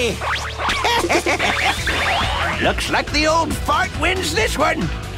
Looks like the old fart wins this one.